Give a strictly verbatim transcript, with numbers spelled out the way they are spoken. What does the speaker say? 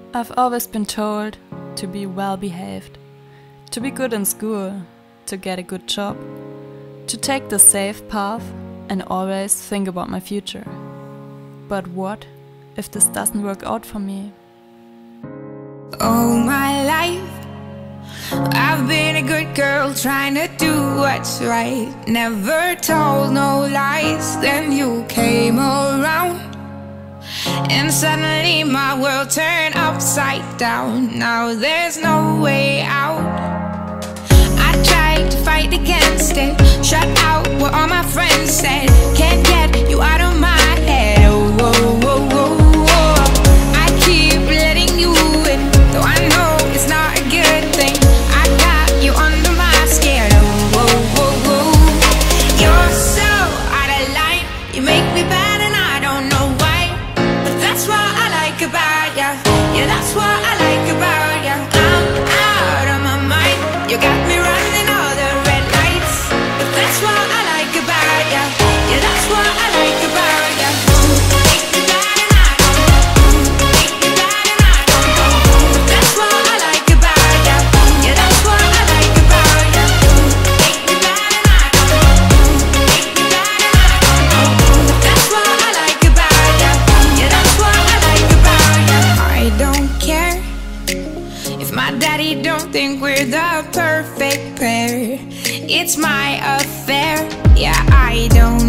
I've always been told to be well behaved, to be good in school, to get a good job, to take the safe path and always think about my future. But what if this doesn't work out for me? All my life I've been a good girl, trying to do what's right, never told no lies. Then you came around and suddenly my world turned upside down. Now there's no way out. I tried to fight against it, shut out what all my friends said. Can't get you out of my head. Oh, whoa, whoa, whoa, whoa. I keep letting you in, though I know it's not a good thing. I got you under my skin. Oh, whoa, whoa, whoa. You're so out of line, you make me bad and I don't know why. But that's what I like about ya. Yeah, that's what I like about ya. I'm out of my mind, you got me running all the red lights. But that's what I like about ya. Yeah, that's what I like about ya. Make me bad and I don't know. Make me bad and I don't know. But that's what I like about ya. Yeah, that's what I like about ya. Make me bad and I don't know. Make me bad and I don't know. But that's what I like about ya. Yeah, that's what I like about ya. I don't care if my daddy don't think we're the perfect pair. It's my affair. Yeah, I don't